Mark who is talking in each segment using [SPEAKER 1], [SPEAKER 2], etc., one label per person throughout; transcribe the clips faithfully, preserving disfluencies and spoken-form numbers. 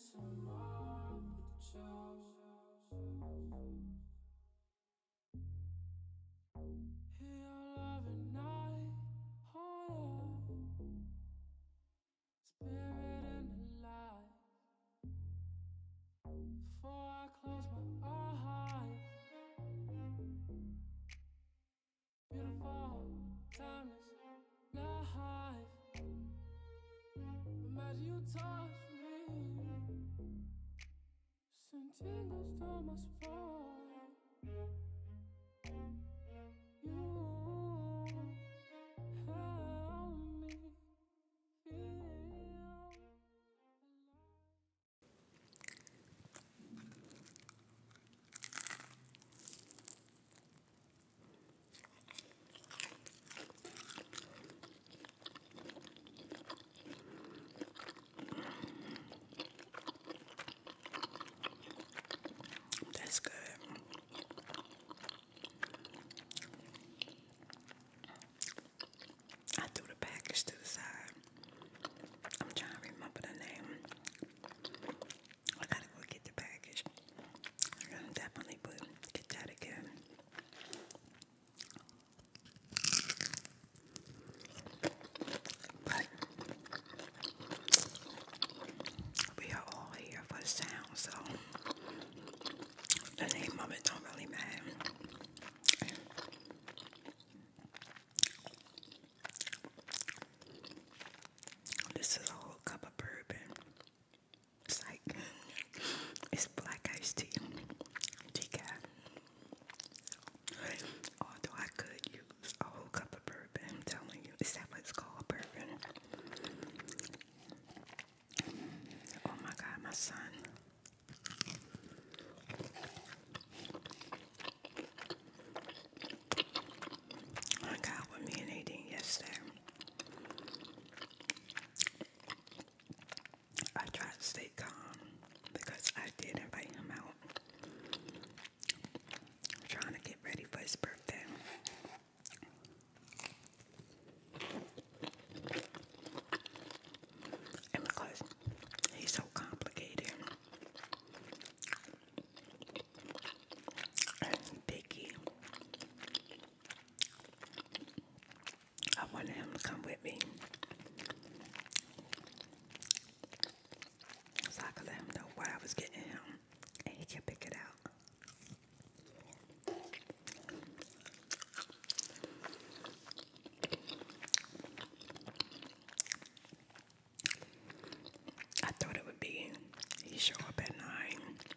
[SPEAKER 1] That's good. I threw the package to the side. I'm trying to remember the name. I gotta go get the package. I'm gonna definitely put, get that again. But we are all here for the sound, so the name of it don't really matter. This is a whole cup of bourbon. It's like, it's black iced tea, decaf. Although I could use a whole cup of bourbon, I'm telling you, is that what it's called, bourbon? Oh my God, my son. I got with me and Nadine yesterday. I tried to stay calm because I did invite him out. I'm trying to get ready for his birthday. And because he's so complicated and picky, I wanted him to come with me so I could let him know what I was getting him and he can pick it out. I thought it would be he show up at nine.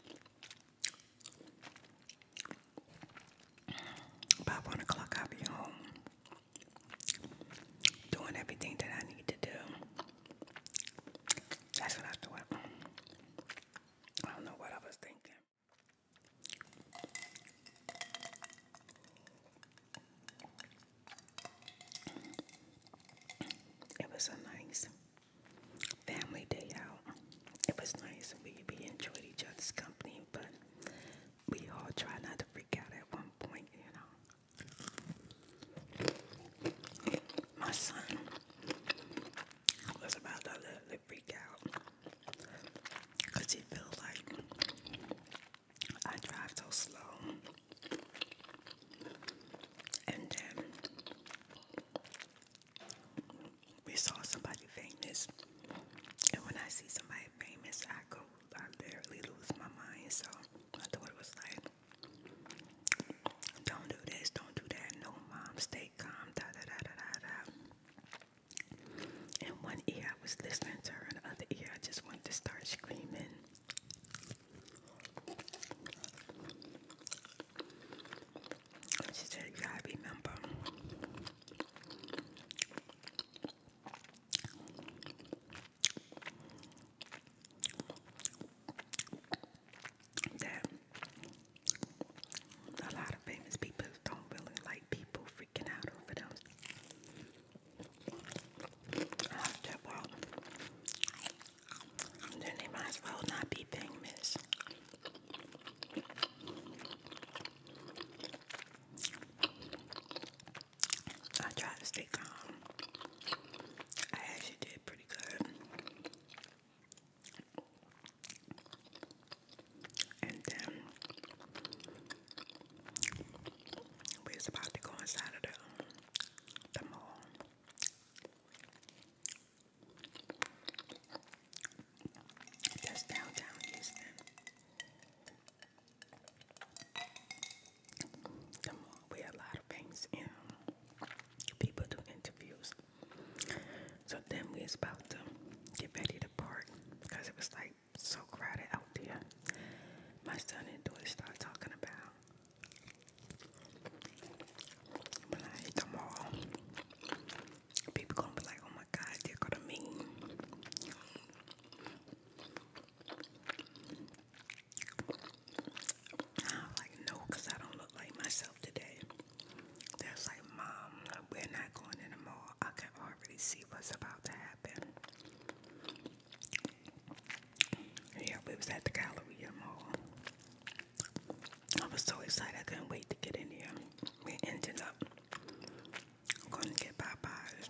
[SPEAKER 1] By one o'clock I'll be home doing everything that I need to do. That's what I thought. I don't know what I was thinking. It was a nice family day out. It was nice. We, we enjoyed each other's company, but we all try not to freak out at one point, you know. My son was about to literally freak out because he feels like I drive so slow. And then we saw somebody famous. And when I see somebody famous, I go, I literally lose my mind. So I thought it was like, don't do this, don't do that. No, mom, stay calm, da da da da da da. In one ear, I was listening to her, in the other ear, I just wanted to start screaming. She said, you gotta remember, that a lot of famous people don't really like people freaking out over them. I said, well, then they might as well not be famous. I tried to stay calm. I actually did pretty good. at the Galleria Mall. I was so excited I couldn't wait to get in there. We ended up going to get Popeyes,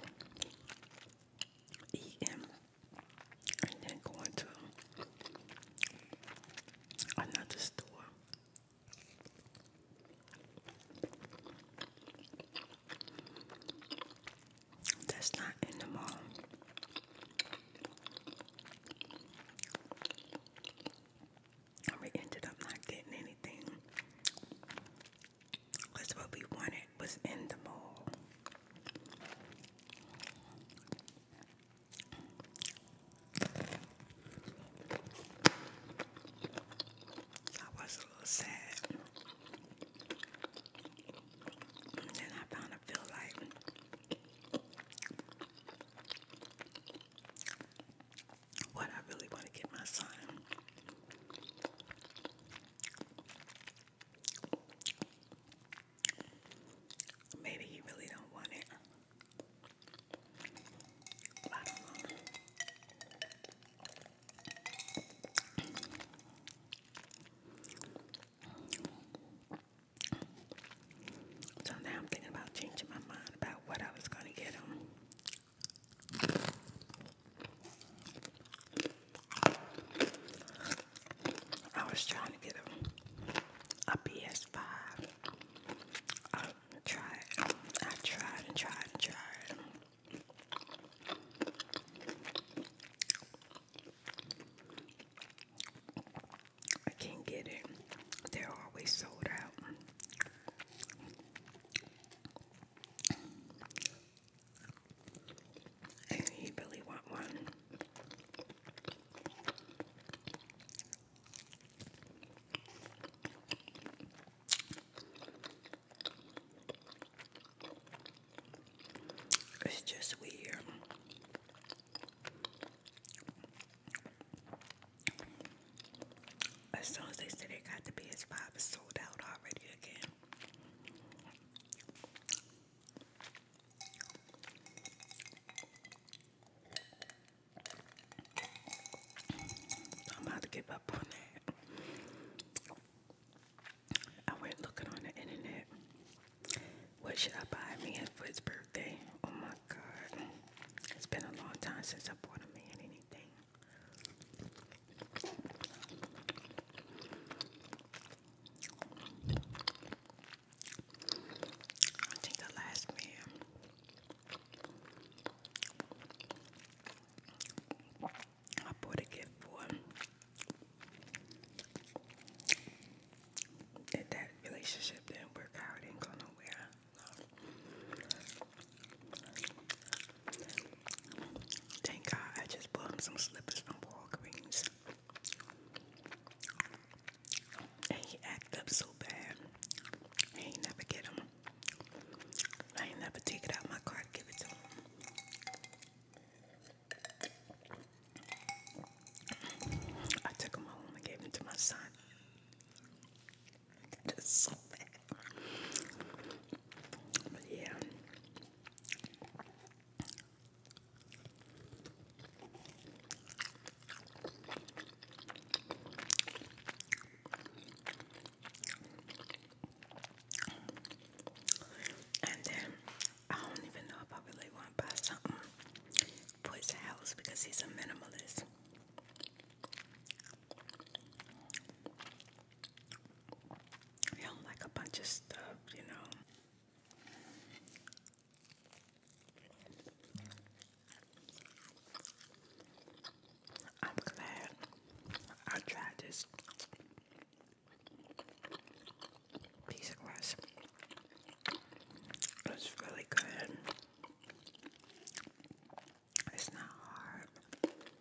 [SPEAKER 1] eating, and then going to another store. That's not in the mall. And we ended up not getting anything because what we wanted was in the mall. I was a little sad. And then I found I feel like what I really want to get my son. Maybe he really don't want it. I don't know. So now I'm thinking about changing my mind about what I was going to get him. I was trying to get him a P S five. I tried. I tried and tried and tried. I can't get it. They're always sold out. And he really want one. It's just weird. As soon as they said they got the P S five, it's sold out already again. I'm about to give up on that. I went looking on the internet. What should I buy me for his birthday? Oh my God. It's been a long time since I bought a man anything. I think the last man I bought a gift for him. That, that relationship didn't work out. It didn't go nowhere. Thank God I just bought him some slippers from Walgreens. And he acted up so bad. I ain't never get him. I ain't never take it out my car to give it to him. I took him home and gave him to my son. It's so bad. But yeah. And then I don't even know if I really want to buy something for his house because he's a minimalist. He don't like a bunch of stuff, you know. I'm glad I tried this piece of crust. It's really good. It's not hard.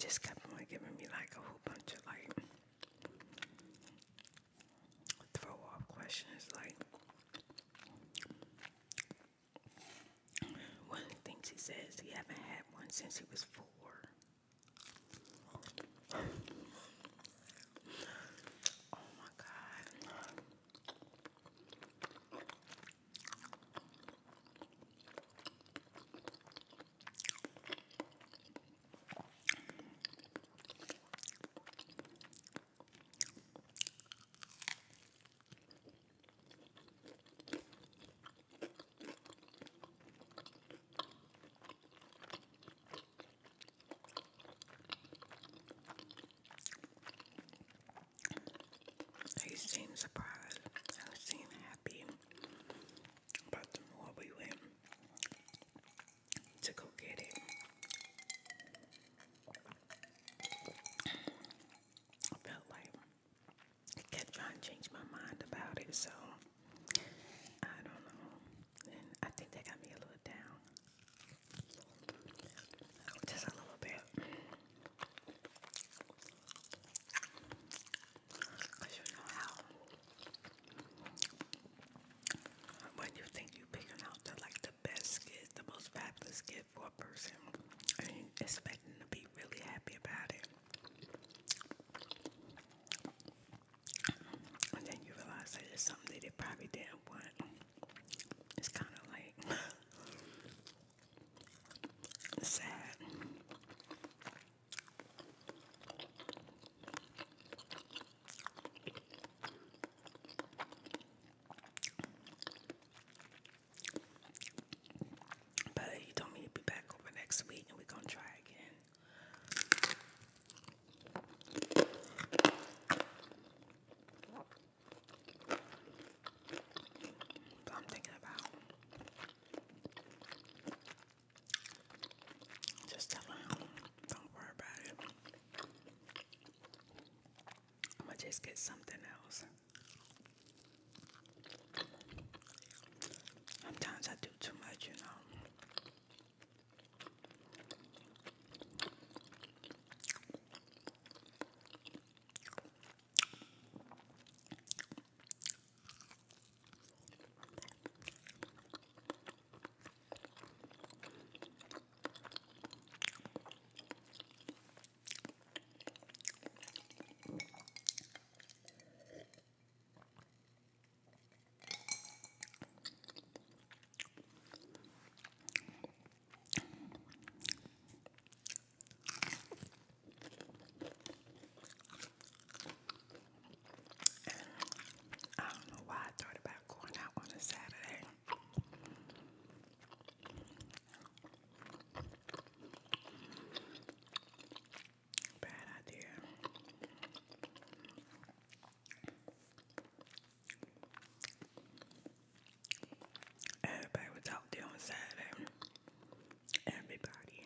[SPEAKER 1] just kept on giving me like a whole bunch of like throw off questions. Like one of the things he says, he haven't had one since he was four. Oh my God. He seemed surprised. He seemed happy. But the more we went to go get it, I felt like I kept trying to change my mind about it. So I don't know. And I think that got me a little down. Just a little bit. Because you know how when you think you're picking out the like the best gift, the most fabulous gift for a person, and you expect them to be really happy about it. And then you realize that it's something that they probably didn't want. It's kind of like sad. But he told me to be back over next week and we're going to try again. But I'm thinking about just telling him, don't worry about it. I'm going to just get something else. Sometimes I do too much, you know. I don't know why I thought about going out on a Saturday. Bad idea. Everybody was out there on Saturday. Everybody.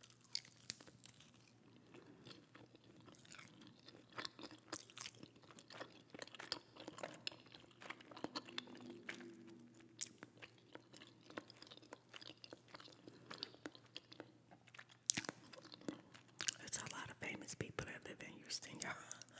[SPEAKER 1] There's a lot of famous people that live in Houston, y'all.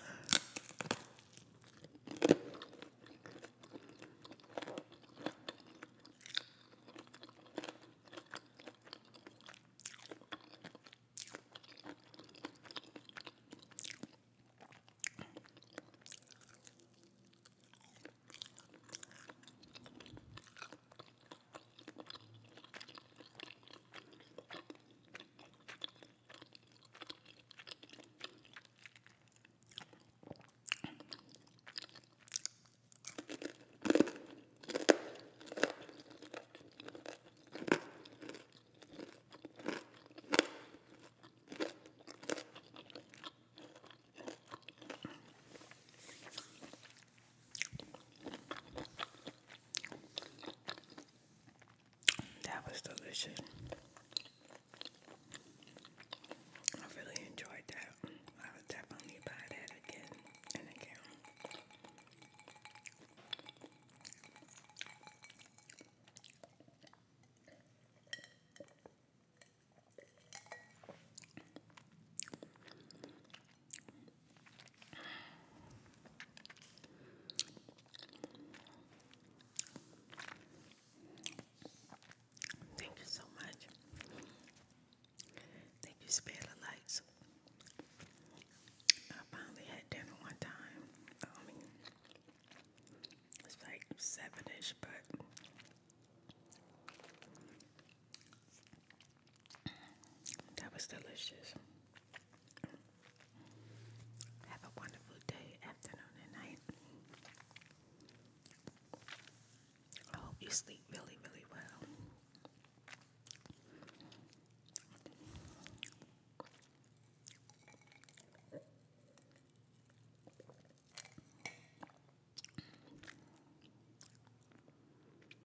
[SPEAKER 1] That was delicious. I really enjoyed that. I would definitely buy that again and again. spare the lights. I finally had dinner one time. I mean, it's like seven-ish, but that was delicious. Have a wonderful day, afternoon, and night. I hope you sleep really, really